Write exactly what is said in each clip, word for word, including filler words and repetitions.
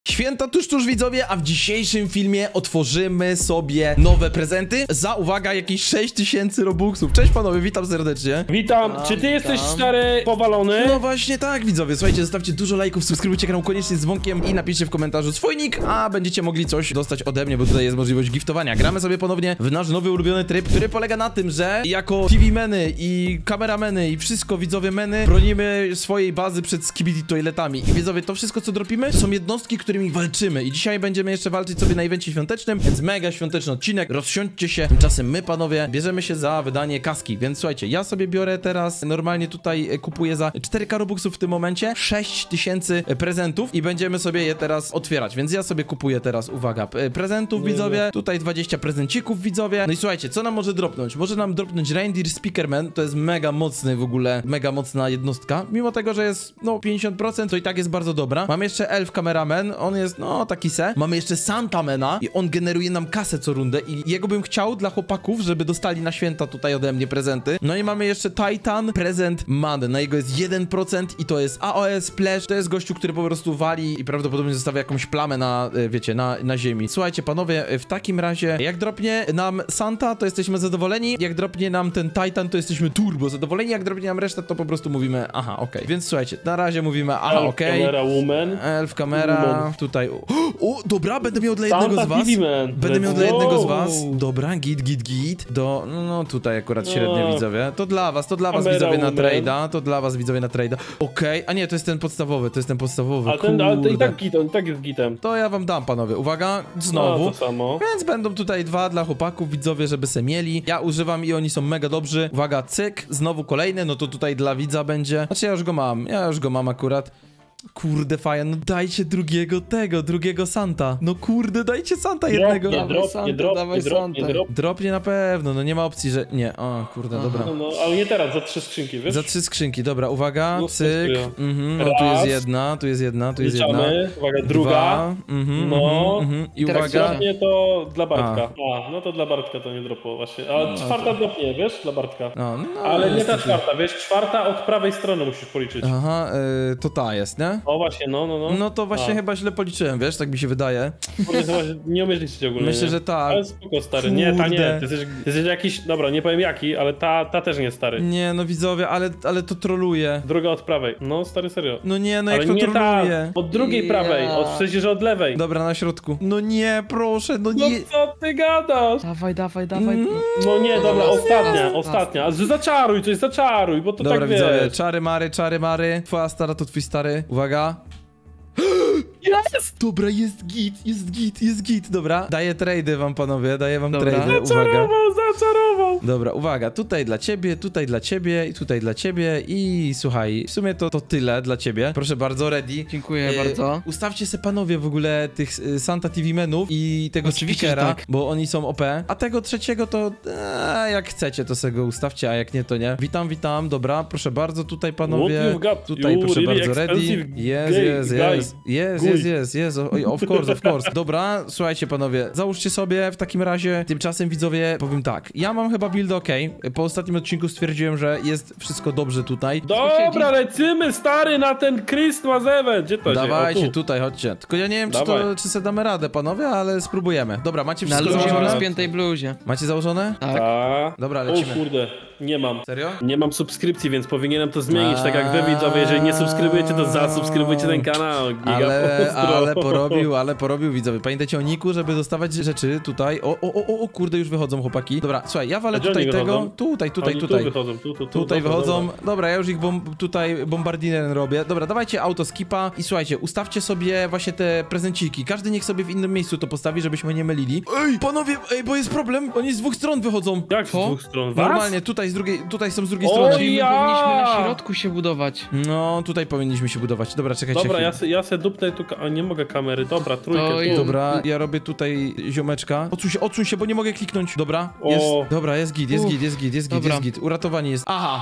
Święta tuż, tuż widzowie, a w dzisiejszym filmie otworzymy sobie nowe prezenty za, uwaga, jakieś sześć tysięcy robuxów. Cześć panowie, witam serdecznie. Witam, A, czy ty witam. jesteś stary powalony? No właśnie tak widzowie, słuchajcie, zostawcie dużo lajków, subskrybujcie kanał koniecznie z dzwonkiem i napiszcie w komentarzu swój nick, a będziecie mogli coś dostać ode mnie, bo tutaj jest możliwość giftowania. Gramy sobie ponownie w nasz nowy ulubiony tryb, który polega na tym, że jako T V meny i kamerameny i wszystko widzowie meny bronimy swojej bazy przed skibidi toiletami. I widzowie, to wszystko co dropimy są jednostki, którymi walczymy. I dzisiaj będziemy jeszcze walczyć sobie na evencie świątecznym, więc mega świąteczny odcinek. Rozsiądźcie się. Tymczasem my, panowie, bierzemy się za wydanie kaski. Więc słuchajcie, ja sobie biorę teraz, normalnie tutaj kupuję za cztery ka robuxów w tym momencie sześć tysięcy prezentów i będziemy sobie je teraz otwierać. Więc ja sobie kupuję teraz, uwaga, prezentów, widzowie. Tutaj dwadzieścia prezencików, widzowie. No i słuchajcie, co nam może dropnąć? Może nam dropnąć Reindeer Speakerman. To jest mega mocny w ogóle, mega mocna jednostka. Mimo tego, że jest, no, pięćdziesiąt procent, to i tak jest bardzo dobra. Mam jeszcze Elf Cameraman. On jest, no, taki se. Mamy jeszcze Santamana i on generuje nam kasę co rundę i jego bym chciał dla chłopaków, żeby dostali na święta tutaj ode mnie prezenty. No i mamy jeszcze Titan Present Man. Na jego jest jeden procent i to jest A O S Splash. To jest gościu, który po prostu wali i prawdopodobnie zostawia jakąś plamę na, wiecie, na, na ziemi. Słuchajcie, panowie, w takim razie, jak dropnie nam Santa, to jesteśmy zadowoleni. Jak dropnie nam ten Titan, to jesteśmy turbo zadowoleni. Jak dropnie nam resztę, to po prostu mówimy, aha, okej. Okay. Więc słuchajcie, na razie mówimy, aha, Elf okej. Okay. Camera Woman. Elf Camera, Woman. tutaj. O, dobra, będę miał dla jednego Santa z was. T V Man. Będę miał Let's dla jednego z go. was. Dobra, git, git, git. Do, no, no tutaj akurat średnio No. widzowie. To dla was, to dla was Camera widzowie na Woman. trade'a. To dla was widzowie na trade'a. Okej, a nie, to jest ten podstawowy, to jest ten podstawowy. A ten, ale to i Kurde. tak git, on i tak jest gitem. To ja wam dam, panowie. Uwaga, No, znowu. to samo. Więc będą tutaj dwa dla chłopaków, widzowie, żeby se mieli. Ja używam i oni są mega dobrzy. Uwaga, cyk, znowu kolejny, no to tutaj dla widza będzie. Znaczy ja już go mam, ja już go mam akurat. Kurde, faja, no dajcie drugiego tego, drugiego Santa. No kurde, dajcie Santa jednego. Nie Dawaj drop, nie Santa, drop, dawaj nie drop, nie Santa. drop. Dropnie na pewno, no nie ma opcji, że... Nie, o kurde, Aha. dobra. No, no, ale nie teraz, za trzy skrzynki, wiesz? Za trzy skrzynki, dobra, uwaga, No, cyk, testuję. mhm, no tu jest Raz. jedna, tu jest jedna, tu jest jedna. Liczamy, uwaga, druga. Dwa, mhm, No. mhm, mhm. I Teraz uwaga, Dropnie to dla Bartka. A. no to dla Bartka to nie dropło właśnie. A czwarta dropnie, wiesz, dla Bartka. no, no, Ale nie ta niestety. czwarta, wiesz, czwarta od prawej strony musisz policzyć. Aha, y, to ta jest, nie? O właśnie, no, no, no. No to właśnie A. chyba źle policzyłem, wiesz, tak mi się wydaje. Kurde, to właśnie nie umiesz liczyć ogólnie. Myślę, nie? że tak. Ale spoko, stary. Nie, ta nie. Kurde. Ty jesteś, ty jesteś jakiś, dobra, nie powiem jaki, ale ta, ta też nie stary. Nie, no widzowie, ale, ale to troluje. Druga od prawej. No, stary, serio. No nie, no ale jak to nie ta, troluje. od drugiej prawej, Ja. od przecież od lewej. Dobra, na środku. No nie, proszę, no No nie. co ty gadasz? Dawaj, dawaj, dawaj. Mm. No nie, dobra, Dobra, ostatnia, teraz, ostatnia. A że zaczaruj, coś zaczaruj, bo to Dobra, tak widzowie, wiesz. czary mary, czary mary. Twoja stara to twój stary. Uwaga. Jest! Dobra, jest git, jest git, jest git, dobra. Daję trady wam, panowie, daję wam Dobra. trady, uwaga. Zaczarował, zaczarował. Dobra, uwaga, tutaj dla ciebie, tutaj dla ciebie i tutaj dla ciebie i słuchaj, w sumie to, to tyle dla ciebie. Proszę bardzo, ready. Dziękuję E, bardzo. Ustawcie se panowie w ogóle tych y, Santa T V menów i tego Oczywiście, speakera, że tak. bo oni są O P. A tego trzeciego to e, jak chcecie to sobie go ustawcie, a jak nie to nie. Witam, witam, dobra, proszę bardzo, tutaj panowie. What you've got? Tutaj You proszę really bardzo, ready. expensive Jest, gay jest, guy. jest, jest, Guy. jest, jest, jest, of course, of course. Dobra, słuchajcie panowie, załóżcie sobie w takim razie, tymczasem widzowie, powiem tak, ja mam chyba build ok. Po ostatnim odcinku stwierdziłem, że jest wszystko dobrze tutaj. Dobra, lecimy, stary, na ten Christmas event. Gdzie to Dawajcie, się? O, tu. tutaj, chodźcie. Tylko ja nie wiem, czy, to, Dawaj. czy sobie damy radę, panowie, ale spróbujemy. Dobra, macie Na wszystko luzie w założone? rozpiętej bluzie. Macie założone? Tak. A. Dobra, O lecimy. kurde, nie mam. Serio? Nie mam subskrypcji, więc powinienem to zmienić, tak jak wy A. widzowie, jeżeli nie subskrybujecie, to zasubskrybujcie ten kanał. Giga Ale, pozdro. ale porobił, ale porobił widzowie. Pamiętajcie o niku, żeby dostawać rzeczy tutaj. O, o, o, o, kurde, już wychodzą chłopaki. Dobra, słuchaj, ja walę A gdzie tutaj oni tego. wychodzą? Tutaj, tutaj, Oni tutaj. Tu wychodzą, tu, tu, tu. Tutaj dobra, wychodzą. dobra. Dobra, ja już ich bom tutaj bombardierem robię. Dobra, dawajcie auto skipa i słuchajcie, ustawcie sobie właśnie te prezenciki. Każdy niech sobie w innym miejscu to postawi, żebyśmy nie mylili. Ej, panowie, ej, bo jest problem. Oni z dwóch stron wychodzą. Jak z Co? dwóch stron? Was? Normalnie, tutaj z drugiej, tutaj są z drugiej O, strony. Czyli my ja! powinniśmy na środku się budować. No, tutaj powinniśmy się budować. Dobra, czekajcie. Dobra, ja chwilę. se, ja se dupnę tu... A nie mogę kamery, dobra, trójkę. To tu. i- Dobra, ja robię tutaj ziomeczka. Odsuń się, odsuń się, bo nie mogę kliknąć. Dobra, O. jest. Dobra, jest git, jest Uff, git, jest git, jest git, dobra. jest git. Uratowani jest. Aha.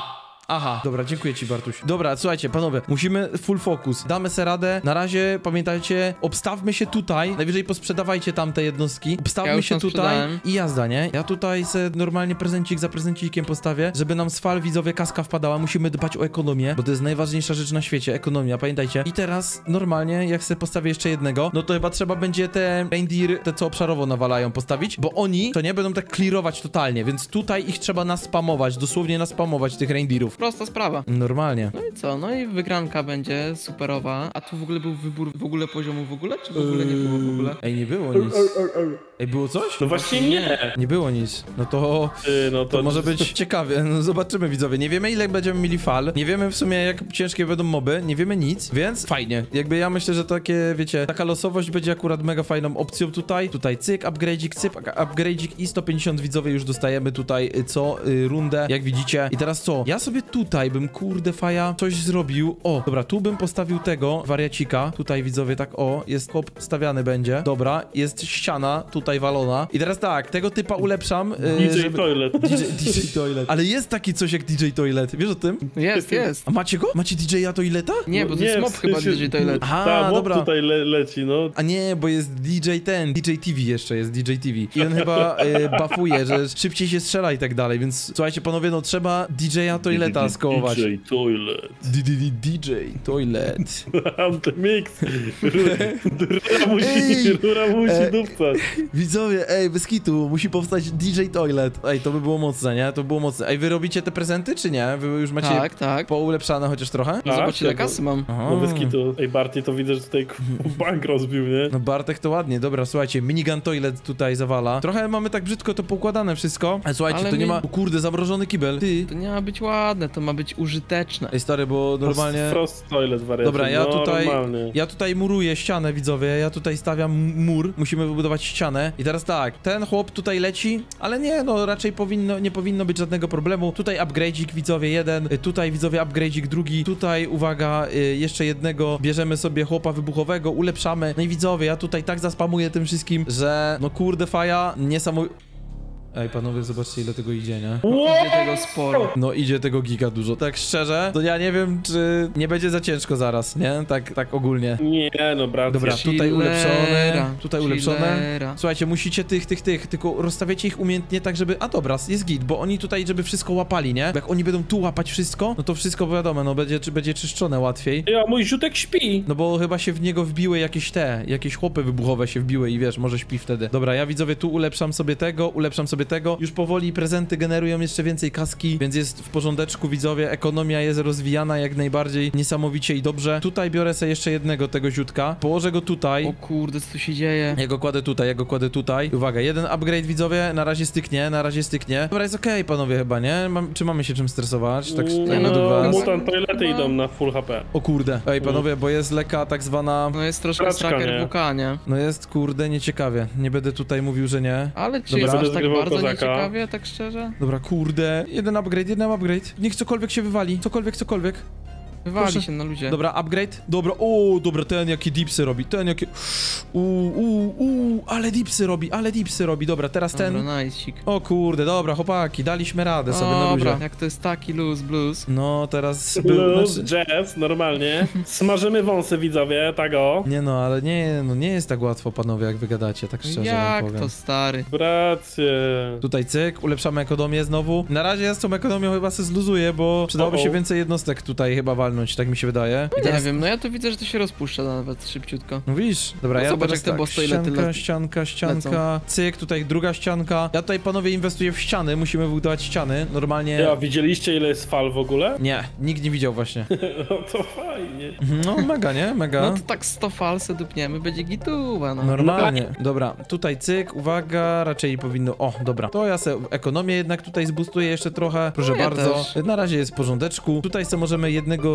aha, dobra, dziękuję ci, Bartuś. Dobra, słuchajcie, panowie, musimy full focus. Damy se radę. Na razie, pamiętajcie, obstawmy się tutaj. Najwyżej posprzedawajcie tamte jednostki. Obstawmy Ja już się tam tutaj sprzedałem. i jazda, nie? Ja tutaj se normalnie prezencik za prezencikiem postawię, żeby nam z fal widzowie kaska wpadała. Musimy dbać o ekonomię, bo to jest najważniejsza rzecz na świecie, ekonomia, pamiętajcie. I teraz normalnie, jak sobie postawię jeszcze jednego, no to chyba trzeba będzie te reindeer, te co obszarowo nawalają, postawić, bo oni to nie będą tak clearować totalnie, więc tutaj ich trzeba naspamować, dosłownie naspamować tych reindeerów. Prosta sprawa. Normalnie. No i co? No i wygranka będzie superowa. A tu w ogóle był wybór w ogóle poziomu w ogóle? Czy w ogóle nie było w ogóle? Ej, nie było nic. Ej, było coś? No właśnie nie. Nie było nic. No to... Ty, no to, To może być ciekawie, no zobaczymy widzowie. Nie wiemy ile będziemy mieli fal, nie wiemy w sumie jak ciężkie będą moby, nie wiemy nic, więc fajnie. Jakby ja myślę, że takie, wiecie, taka losowość będzie akurat mega fajną opcją tutaj. Tutaj cyk, upgrade'ik, cyk, upgrade'ik i sto pięćdziesiąt widzowie już dostajemy tutaj y, co y, rundę, jak widzicie. I teraz co? Ja sobie tutaj bym, kurde faja, coś zrobił. O, dobra, tu bym postawił tego wariacika. Tutaj widzowie tak, o, jest hop stawiany będzie. Dobra, jest ściana tutaj walona. I teraz tak, tego typa ulepszam. y, D J żeby- Toilet. D J, D J Toilet. Ale jest taki coś jak D J Toilet. Wiesz o tym? Jest, jest. A macie go? Macie D J a Toileta? Nie, bo to jest w mob chyba sensie- D J Toilet. Aha, Ta, mob dobra. tutaj le leci, no. A nie, bo jest D J ten, D J T V jeszcze jest, D J T V. I on chyba y, buffuje, że szybciej się strzela i tak dalej, więc słuchajcie panowie, no trzeba D J a Toileta skołować. D J Toilet. D J Toilet. Mam ten mix. Rura musi, Ej! rura musi E, dupcać. Widzowie, ej, bez kitu, musi powstać D J Toilet. Ej, to by było mocne, nie? To by było mocne. Ej, wy robicie te prezenty, czy nie? Wy już macie Tak, tak. poulepszane chociaż trochę? No Tak, zobacz ile tego- kasy mam. Aha. No bez kitu. Ej, Barty, to widzę, że tutaj k- bank rozbił, nie? No Bartek to ładnie, dobra, słuchajcie, minigun toilet tutaj zawala. Trochę mamy tak brzydko to poukładane wszystko. Ale słuchajcie, Ale to nie mi- ma... O kurde, zamrożony kibel. Ty. To nie ma być ładne, to ma być użyteczne. Ej stary, bo normalnie... Frost Toilet wariacie. Dobra, ja tutaj, Normalnie. ja tutaj muruję ścianę, widzowie, ja tutaj stawiam mur, musimy wybudować ścianę. I teraz tak, ten chłop tutaj leci, ale nie, no raczej powinno, nie powinno być żadnego problemu. Tutaj upgrade'ik, widzowie, jeden, y, tutaj widzowie upgrade'ik drugi, tutaj, uwaga, y, jeszcze jednego, bierzemy sobie chłopa wybuchowego, ulepszamy. No i widzowie, ja tutaj tak zaspamuję tym wszystkim, że no kurde faja, niesamowite... Ej, panowie, zobaczcie ile tego idzie, nie? Idzie tego sporo. No idzie tego giga dużo. Tak szczerze, to ja nie wiem, czy nie będzie za ciężko zaraz, nie? Tak, tak ogólnie. Nie, no brat. Dobra, Chillera, tutaj ulepszone, tutaj ulepszone. chillera. Słuchajcie, musicie tych, tych, tych, tylko rozstawiacie ich umiejętnie tak, żeby... A dobra, jest git, bo oni tutaj, żeby wszystko łapali, nie? Bo jak oni będą tu łapać wszystko, no to wszystko wiadomo, no będzie, czy będzie czyszczone łatwiej. Ja, mój ziutek śpi. No bo chyba się w niego wbiły jakieś te, jakieś chłopy wybuchowe się wbiły i wiesz, może śpi wtedy. Dobra, ja widzowie tu ulepszam sobie tego, ulepszam sobie tego. Już powoli prezenty generują jeszcze więcej kaski, więc jest w porządeczku, widzowie. Ekonomia jest rozwijana jak najbardziej niesamowicie i dobrze. Tutaj biorę sobie jeszcze jednego tego ziutka, położę go tutaj. O kurde, co tu się dzieje? Ja go kładę tutaj, ja go kładę tutaj. Uwaga, jeden upgrade, widzowie, na razie styknie, na razie styknie. Dobra, jest okej, panowie, chyba, nie? Mam, czy mamy się czym stresować? Tak, tak no, według was? mutant toilety idą na full H P. O kurde. Ej, panowie, bo jest lekka tak zwana... No jest troszkę Straczka, tracker nie? W K, nie? No jest, kurde, nieciekawie. Nie będę tutaj mówił, że nie. Ale czy Dobra. jest aż Będę tak zgrywał bardzo kozaka. nieciekawie, tak szczerze? Dobra, kurde. Jeden upgrade, jeden upgrade. Niech cokolwiek się wywali. Cokolwiek, cokolwiek. Wywali Proszę. się na ludzie. Dobra, upgrade. Dobra, o, dobra, ten jakie dipsy robi. Ten jakie... Uuu, uuu, uuu, ale dipsy robi, ale dipsy robi. Dobra, teraz ten... Dobra, nice. O kurde, dobra, chłopaki, daliśmy radę sobie na Dobra, luzie. jak to jest taki luz blues. No, teraz... Był, Blues, znaczy... jazz, normalnie. Smażymy wąsy, widzowie, tak o. Nie no, ale nie, no nie jest tak łatwo, panowie, jak wygadacie, tak szczerze wam Jak powiem. to stary? Rację. Tutaj cyk, ulepszamy ekonomię znowu. Na razie ja z tą ekonomią chyba se zluzuję, bo przydałoby O, o. się więcej jednostek tutaj chyba walnąć, tak mi się wydaje. I Nie teraz... wiem, no ja tu widzę, że to się rozpuszcza nawet szybciutko. No widzisz? Dobra, No ja zobacz, teraz jak te tak, boss toilety ścianka, le- ścianka, ścianka, cyk, tutaj druga ścianka. Ja tutaj, panowie, inwestuję w ściany, musimy wybudować ściany, normalnie... Ja, widzieliście ile jest fal w ogóle? Nie, nikt nie widział właśnie. No to fajnie. No, mega, nie? Mega. No to tak sto fal se dupniemy, będzie gituwa, no. Normalnie. Dobra, tutaj cyk, uwaga, raczej powinno... O, dobra. To ja sobie ekonomię jednak tutaj zbustuję jeszcze trochę, proszę No ja bardzo. też. Na razie jest w porządeczku. Tutaj sobie możemy jednego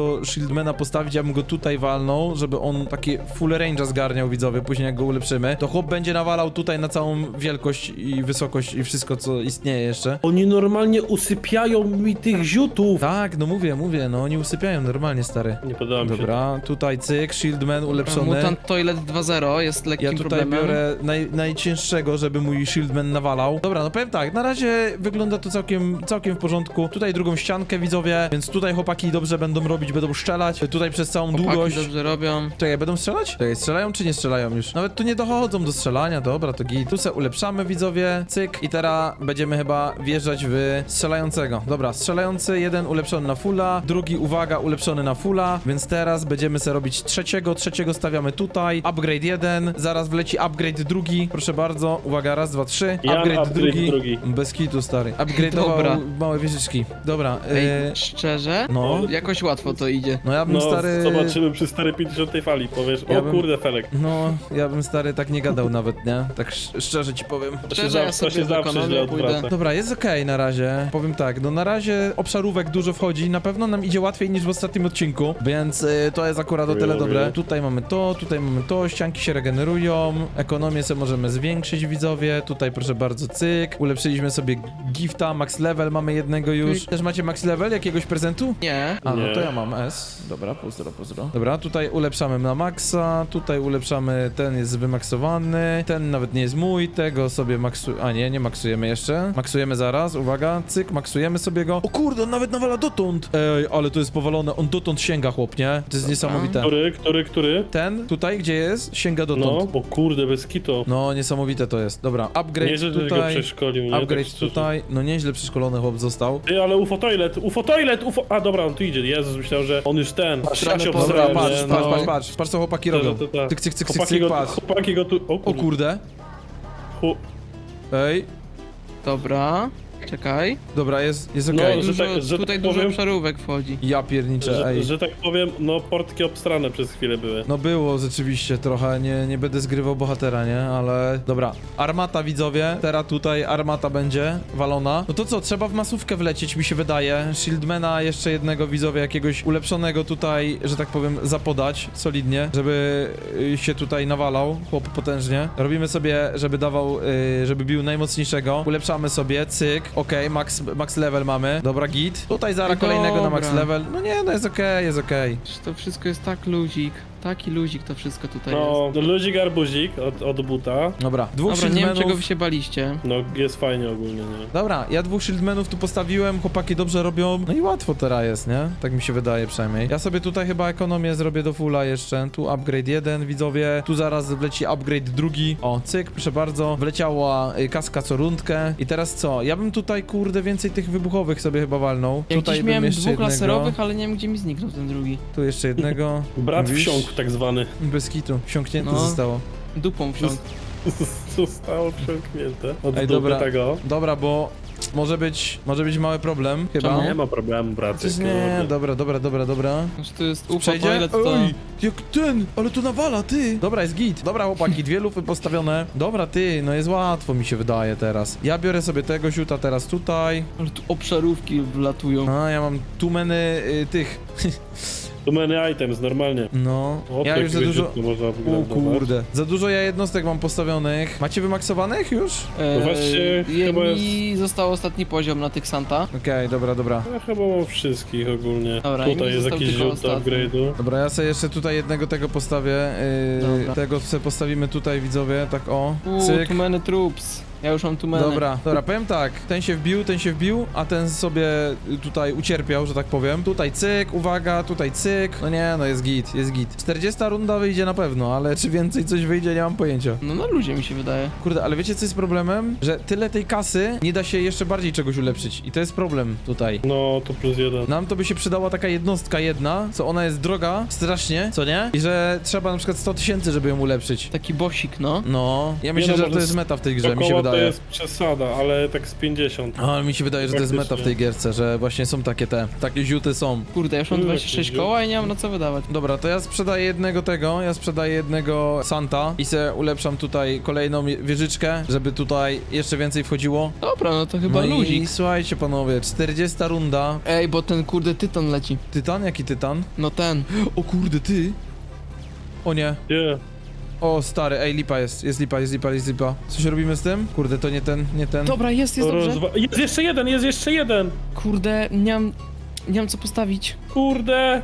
tego Shieldmana postawić, ja bym go tutaj walnął, żeby on takie full range'a zgarniał, widzowie, później jak go ulepszymy, to chłop będzie nawalał tutaj na całą wielkość i wysokość i wszystko, co istnieje jeszcze. Oni normalnie usypiają mi tych ziutów. Tak, no mówię, mówię, no oni usypiają normalnie, stary. Nie podoba mi się. Dobra, tutaj cyk, Shieldman ulepszony. Mutant Toilet dwa zero jest lekkim Ja tutaj problemem. biorę naj, najcięższego, żeby mój Shieldman nawalał. Dobra, no powiem tak, na razie wygląda to całkiem, całkiem w porządku. Tutaj drugą ściankę, widzowie, więc tutaj chłopaki dobrze będą robić, będą strzelać. Tutaj przez całą Chłopaki długość. dobrze robią. Czekaj, będą strzelać? Czekaj, strzelają czy nie strzelają już? Nawet tu nie dochodzą do strzelania, dobra, to git. Tu se ulepszamy, widzowie, cyk. I teraz będziemy chyba wjeżdżać w strzelającego. Dobra, strzelający, jeden ulepszony na fulla, drugi, uwaga, ulepszony na fulla, więc teraz będziemy se robić trzeciego, trzeciego stawiamy tutaj, upgrade jeden, zaraz wleci upgrade drugi, proszę bardzo, uwaga, raz, dwa, trzy, Ja upgrade, upgrade drugi. drugi. Bez kitu, stary, upgrade'ował Dobra. małe wieżyczki, dobra, Ej, yy, szczerze? no. Jakoś łatwo to idzie. no ja bym No, stary... zobaczymy przy stary pięćdziesiątej fali, powiesz, Ja o bym- kurde, Felek. No, ja bym stary tak nie gadał nawet, nie? Tak sz- szczerze ci powiem. To się, Szczerze, za, ja to sobie się w zawsze ekonomię źle pójdę. odwraca. Dobra, jest okej na razie. Powiem tak, no na razie obszarówek dużo wchodzi, na pewno nam idzie łatwiej niż w ostatnim odcinku, więc y, to jest akurat o tyle Ojej. dobre. Tutaj mamy to, tutaj mamy to, ścianki się regenerują, ekonomię sobie możemy zwiększyć, widzowie, tutaj proszę bardzo, cyk. Ulepszyliśmy sobie gifta, max level mamy jednego już. Cyk. Też macie max level jakiegoś prezentu? Nie. A, no Nie. to ja mam S. Dobra, pozdro, pozdro. Dobra, tutaj ulepszamy na maksa, tutaj ulepszamy, ten jest wymaksowany, ten nawet nie jest mój, tego sobie maksu... A nie, nie maksujemy jeszcze. Maksujemy zaraz, uwaga, cyk, maksujemy sobie go. O kurde, on nawet nawala dotąd! Ej, ale to jest powalone, on dotąd sięga, chłop, nie? To jest niesamowite. Który, który, który? Ten, tutaj, gdzie jest, sięga No, dotąd. bo kurde, bez kitu. No, niesamowite to jest. Dobra, upgrade Nie, że go tutaj, przeszkolił, nie? upgrade Tak szczerze. tutaj. No nieźle przeszkolony chłop został. Ty, ale U F O toilet, U F O toilet, U F O... A dobra, on tu idzie, Jezus, myślałem, że on już ten. Strony Ja się po- Dobra, obsrałem, patrz, nie? patrz, No. patrz, patrz, patrz co chłopaki To- robią. to- to- Cyk, cyk, cyk, cyk, Chłopaki cyk, go, patrz. chłopaki go tu... O O kurde. kurde. Chu- Ej, Dobra. Czekaj. dobra, jest, jest No, okej. że Dużo, tak- że tutaj tak dużo powiem- obszarówek wchodzi. Ja pierniczę, Że, ej. że tak powiem, no portki obstrane przez chwilę były. No było rzeczywiście trochę, nie, nie będę zgrywał bohatera, nie? Ale dobra. Armata, widzowie, teraz tutaj armata będzie walona. No to co, trzeba w masówkę wlecieć, mi się wydaje. Shieldmana jeszcze jednego, widzowie, jakiegoś ulepszonego tutaj, że tak powiem, zapodać solidnie, żeby y, się tutaj nawalał, chłop potężnie. Robimy sobie, żeby dawał, y, żeby bił najmocniejszego. Ulepszamy sobie, cyk, okej, max, max level mamy. Dobra, git. Tutaj zaraz Dobra. kolejnego na max level. No nie, no jest okej, jest okej. To wszystko jest tak luzik. Taki luzik to wszystko tutaj jest. No, luzik arbuzik od, od buta. Dobra, dwóch Dobra, nie wiem shieldmanów. czego wy się baliście. No, jest fajnie ogólnie, nie? Dobra, ja dwóch shieldmanów tu postawiłem, chłopaki dobrze robią. No i łatwo teraz jest, nie? Tak mi się wydaje przynajmniej. Ja sobie tutaj chyba ekonomię zrobię do fulla jeszcze. Tu upgrade jeden, widzowie. Tu zaraz wleci upgrade drugi. O, cyk, proszę bardzo. Wleciała y, kaska co rundkę. I teraz co? Ja bym tutaj, kurde, więcej tych wybuchowych sobie chyba walnął. Ja tutaj gdzieś bym miałem jeszcze dwóch jednego. laserowych, ale nie wiem gdzie mi zniknął ten drugi. Tu jeszcze jednego. Brat Mówisz? wsiąkł tak zwany. Bez kitu. Wsiąknięte No. zostało. Dupą wsiąkł. Zostało wsiąknięte. Od Ej, dupy dobra. tego. Dobra, bo może być, może być mały problem, chyba. Czemu? Nie ma problemu, bracie. Chociaż nie, dobra, dobra, dobra, dobra. Znaczy to jest U F O Przejdzie? Toilet to... Ej, jak ten, ale to nawala, ty. Dobra, jest git. Dobra, chłopaki, dwie lufy postawione. Dobra, ty, no jest łatwo, mi się wydaje teraz. Ja biorę sobie tego ziuta teraz tutaj. Ale tu obszarówki wlatują. A, ja mam tu meny y, tych. Tu many items, normalnie. No, O, ja już za takiego dużo... nie można O wyglądować. kurde, za dużo ja jednostek mam postawionych. Macie wymaksowanych już? Eee, No właśnie, je- chyba mi został ostatni poziom na tych Santa. Okej, dobra, dobra. Ja chyba mam wszystkich ogólnie. Dobra, i Tutaj mi jest został jakiś tylko rzut do ostatni. upgrade'u. Dobra, ja sobie jeszcze tutaj jednego tego postawię. Yy, Dobra. tego sobie postawimy tutaj, widzowie, tak o. Uuu, Cyk. too many troops. Ja już mam too many. Dobra, dobra, powiem tak, ten się wbił, ten się wbił, a ten sobie tutaj ucierpiał, że tak powiem. Tutaj cyk, uwaga, tutaj cyk. No nie, no jest git, jest git. czterdziesta runda wyjdzie na pewno, ale czy więcej coś wyjdzie, nie mam pojęcia. No na ludzie mi się wydaje. Kurde, ale wiecie co jest problemem? Że tyle tej kasy nie da się jeszcze bardziej czegoś ulepszyć i to jest problem tutaj. No, to plus jeden. Nam to by się przydała taka jednostka jedna, co ona jest droga, strasznie, co nie? I że trzeba na przykład sto tysięcy, żeby ją ulepszyć. Taki bosik, no. No, ja myślę, no, że może to jest z- meta w tej grze, mi się Około wydaje. wydaje. jest przesada, ale tak z pięćdziesiąt. Ale mi się wydaje, że to jest meta w tej gierce, że właśnie są takie te, takie ziuty są. Kurde, ja już mam Mm, dwadzieścia sześć jakiś koła i nie mam na co wydawać. Dobra, to ja sprzedaję jednego tego, ja sprzedaję jednego Santa i se ulepszam tutaj kolejną je- wieżyczkę, żeby tutaj jeszcze więcej wchodziło. Dobra, no to chyba No i luzik. słuchajcie panowie, czterdziesta runda. Ej, bo ten kurde tytan leci. Tytan? Jaki tytan? No ten. O kurde, ty! O nie. Nie. O stary, ej, lipa jest, jest lipa, jest lipa, jest lipa. Coś robimy z tym? Kurde, to nie ten, nie ten. Dobra, jest, jest To dobrze. rozwa- Jest jeszcze jeden, jest jeszcze jeden! Kurde, nie mam... Nie mam co postawić. Kurde!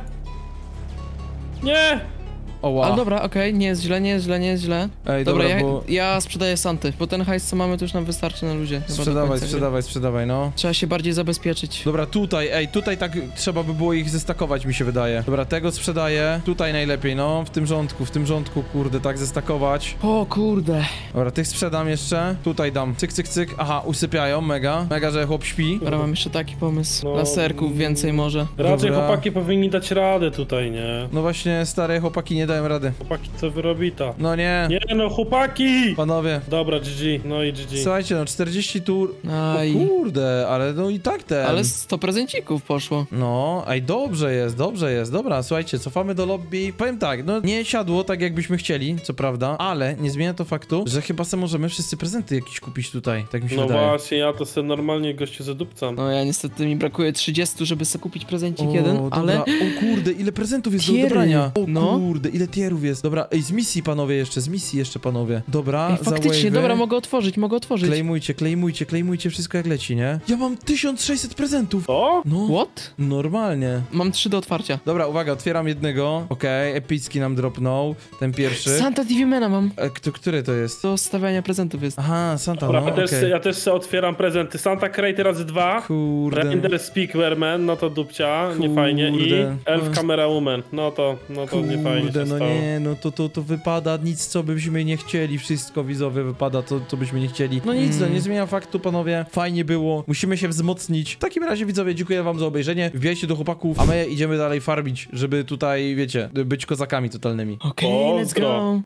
Nie! O wow. Ale dobra, okej, nie jest źle, nie jest źle, nie jest źle. Ej, Dobra, dobra, ja, bo... ja sprzedaję Santy, bo ten hajs co mamy to już nam wystarczy na luzie. chyba do Sprzedawaj, końca gry. sprzedawaj, sprzedawaj, no. Trzeba się bardziej zabezpieczyć. Dobra, tutaj, ej, tutaj tak trzeba by było ich zestakować, mi się wydaje. Dobra, tego sprzedaję. Tutaj najlepiej, no, w tym rządku, w tym rządku, kurde, tak zestakować. O kurde. Dobra, tych sprzedam jeszcze. Tutaj dam. Cyk, cyk, cyk. Aha, usypiają, mega. Mega, że chłop śpi. Dobra, mam jeszcze taki pomysł. No, Laserków więcej może. Raczej Dobra. chłopaki powinni dać radę tutaj, nie? No właśnie, stare chłopaki nie dają rady. Chłopaki, co wy robita? No nie. Nie no, chłopaki! Panowie. Dobra, G G, no i G G. Słuchajcie, no czterdzieści tur. Aj. O kurde, ale no i tak ten. Ale sto prezencików poszło. No, ej, dobrze jest, dobrze jest. Dobra, słuchajcie, cofamy do lobby. Powiem tak, no nie siadło tak jakbyśmy chcieli, co prawda, ale nie zmienia to faktu, że chyba se możemy wszyscy prezenty jakieś kupić tutaj, tak mi się No wydaje. właśnie, ja to sobie normalnie gościu zadupcam. No ja niestety mi brakuje trzydziestu, żeby sobie kupić prezencik O, jeden, dobra. ale... O kurde, ile prezentów jest Tiery. do odebrania. O No. kurde, ile tierów jest. Dobra, ej, z misji panowie jeszcze, z misji jeszcze panowie. Dobra, Ej, za faktycznie, wave'y. dobra, mogę otworzyć, mogę otworzyć. Klejmujcie, klejmujcie, klejmujcie wszystko jak leci, nie? Ja mam tysiąc sześćset prezentów. O? No, What? normalnie. Mam trzy do otwarcia. Dobra, uwaga, otwieram jednego. Okej, epicki nam dropnął. Ten pierwszy. Santa T V Mana mam. E, kto, który to jest? Do stawiania prezentów jest. Aha, Santa, Dobra, no, ja, też, okej. ja też sobie otwieram prezenty. Santa Crate razy dwa. Kurde. Render Speakwerman, no to dupcia, nie fajnie. I Kurde. Elf Camera Woman, no to, no to nie fajnie się Kurde, no stało. nie, no to, to, to wypada nic, co byśmy nie chcieli, wszystko widzowie wypada, to, co byśmy nie chcieli. No nic, Mm. no nie zmienia faktu, panowie, fajnie było, musimy się wzmocnić. W takim razie, widzowie, dziękuję wam za obejrzenie, wbijajcie do chłopaków, a my idziemy dalej farmić, żeby tutaj, wiecie, być kozakami totalnymi. Okej, let's Pozdro. go.